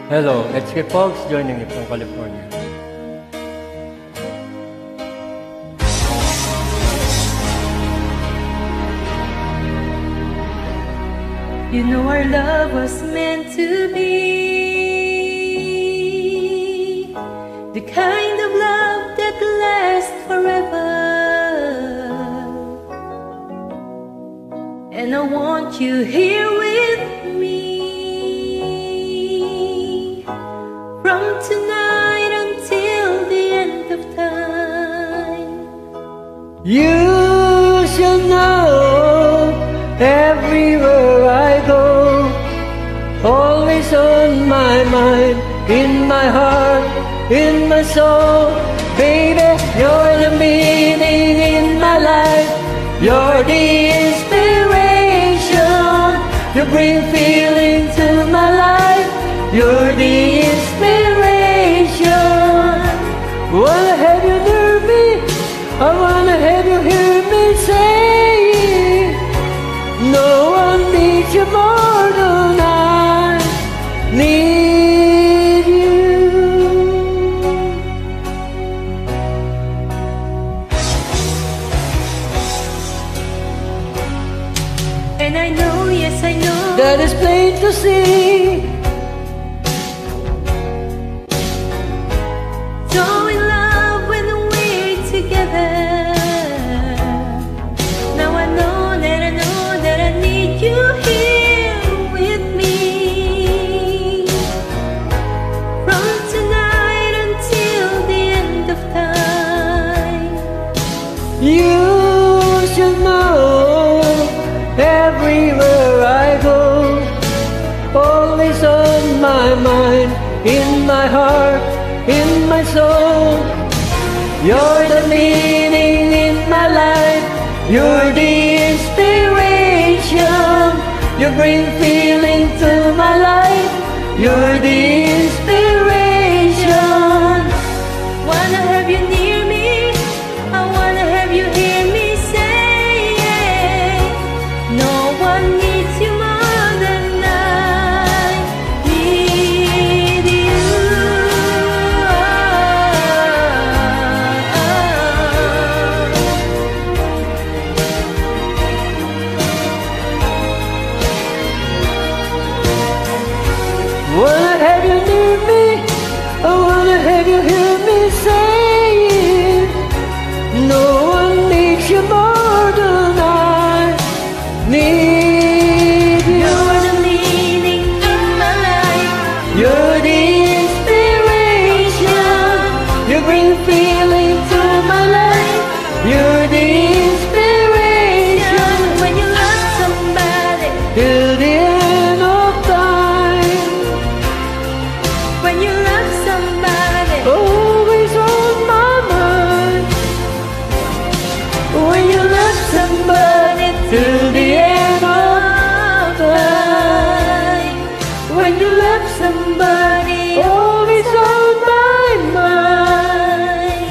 Hello, it's K Fox joining you from California. You know our love was meant to be the kind of love that lasts forever. And I want you here with me from tonight until the end of time. You should know everywhere I go, always on my mind, in my heart, in my soul. Baby, you're the meaning in my life. You're the inspiration. You bring feeling to my life. You're the inspiration. Wanna have you near me? I wanna have you hear me say, no one needs you more than I need you. And I know, yes I know, that is plain to see. So in love when we're together. Now I know that I need you here with me from tonight until the end of time. You should know everywhere I go, always on my mind, in my heart, in my soul. You're the meaning in my life. You're the inspiration. You bring feeling to my life. You're the inspiration. Wanna have you near me, I wanna have you hear me say, no one needs you more than I need you. Wanna have you near me? I wanna have you hear me say, no one needs you more than I need you. You're the meaning in my life. You're the inspiration. You bring feeling to my life. You're the inspiration. When you love somebody, Till the end of time, when you love somebody, always on my mind. When you love somebody till the end of time. when you love somebody, Always on my mind.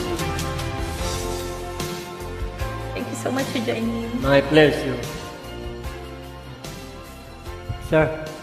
Thank you so much for joining me. My pleasure. Sir.